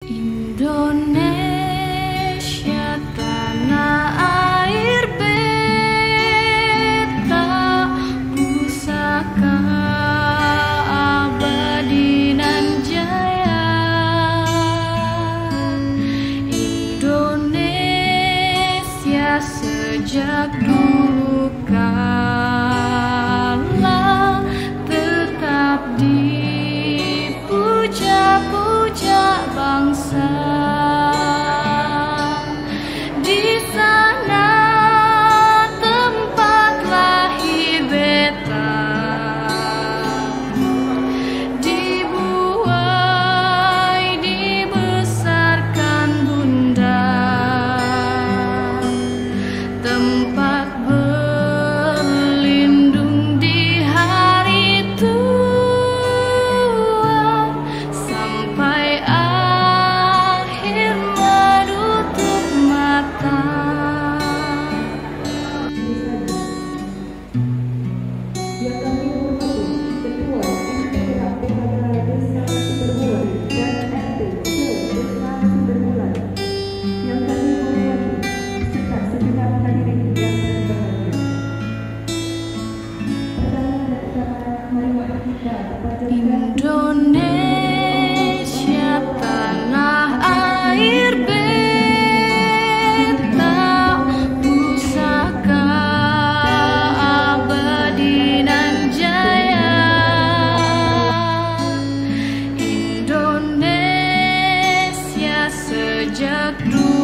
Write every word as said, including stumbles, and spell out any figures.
Indonesia tanah air beta, pusaka abadi nan jaya. Indonesia sejak dulu kala tetap dipuja-puja bangsa. Di sana tempat lahir beta, dibuai dibesarkan bunda, tempat berlindung di hari tua, sampai akhir menutup mata. Yang kami hormati Ketua M P H P H Desa Sumberbulan dan R T Desa Sumberbulan. Yang kami hormati serta segenap hadirin yang berbahagia. Pertama dan utama, marilah kita panjatkan Indonesia tanah air beta, pusaka abadi nan jaya. Indonesia sejak dulu